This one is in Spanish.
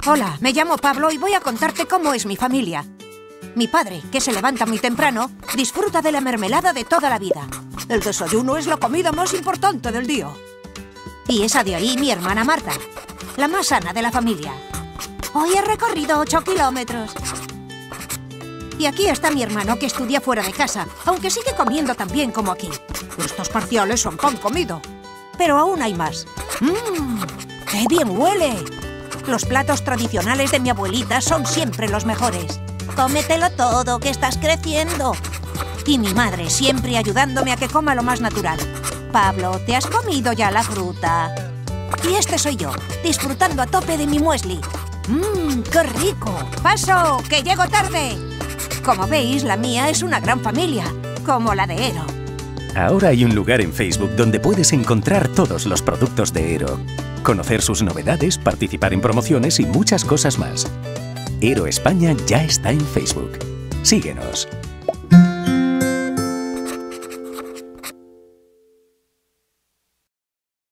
Hola, me llamo Pablo y voy a contarte cómo es mi familia. Mi padre, que se levanta muy temprano, disfruta de la mermelada de toda la vida. El desayuno es la comida más importante del día. Y esa de ahí mi hermana Marta, la más sana de la familia. Hoy he recorrido 8 kilómetros. Y aquí está mi hermano, que estudia fuera de casa, aunque sigue comiendo tan bien como aquí. Estos parciales son pan comido. Pero aún hay más. ¡Qué bien huele! Los platos tradicionales de mi abuelita son siempre los mejores. Cómetelo todo, que estás creciendo. Y mi madre siempre ayudándome a que coma lo más natural. Pablo, ¿te has comido ya la fruta? Y este soy yo, disfrutando a tope de mi muesli. ¡Qué rico! ¡Paso, que llego tarde! Como veis, la mía es una gran familia, como la de Ero. Ahora hay un lugar en Facebook donde puedes encontrar todos los productos de Ero, conocer sus novedades, participar en promociones y muchas cosas más. Ero España ya está en Facebook. Síguenos.